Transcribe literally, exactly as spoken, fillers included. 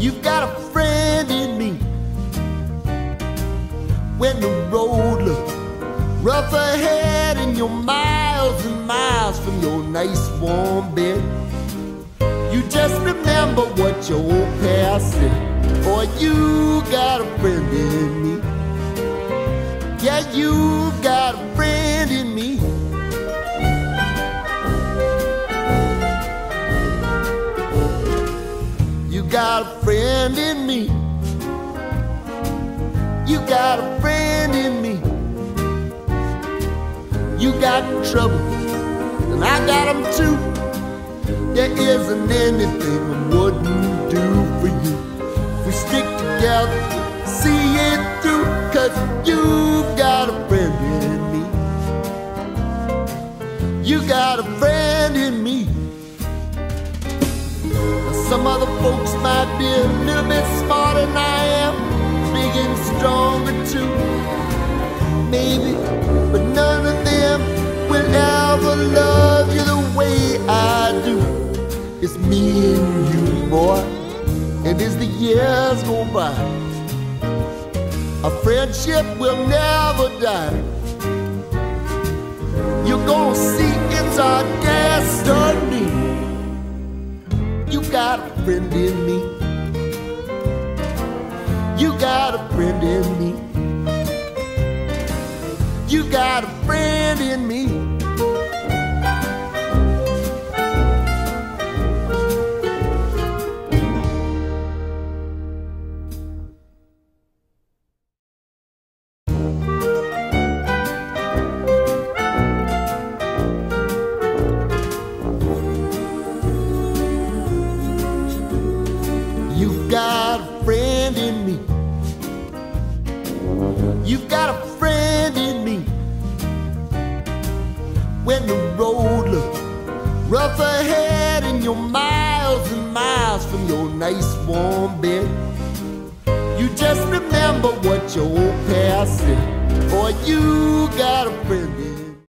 You've got a friend in me. When the road looks rough ahead and you're miles and miles from your nice warm bed, you just remember what your old past said. Boy, you got a friend in me. Yeah, you got a friend in me. You got a friend in me. You got a friend in me. You got trouble, and I got them too. There isn't anything I wouldn't do for you. We stick together, see it through, 'cause you've got a friend in me. You got a friend in me. Some other folks might be a little bit smarter than I am, big and stronger too, maybe, but none of them will ever love you the way I do. It's me and you, boy, and as the years go by, our friendship will never die. You're gonna see it's our destiny. You got a friend in me. You got a friend in me. You got a friend in me. You've got a friend in me. You've got a friend in me. When the road looks rough ahead and you're miles and miles from your nice warm bed, you just remember what your old past said. Boy, you got a friend in me.